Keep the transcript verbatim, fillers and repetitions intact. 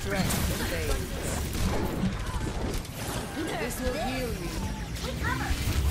strength fades. This will heal you. Take cover!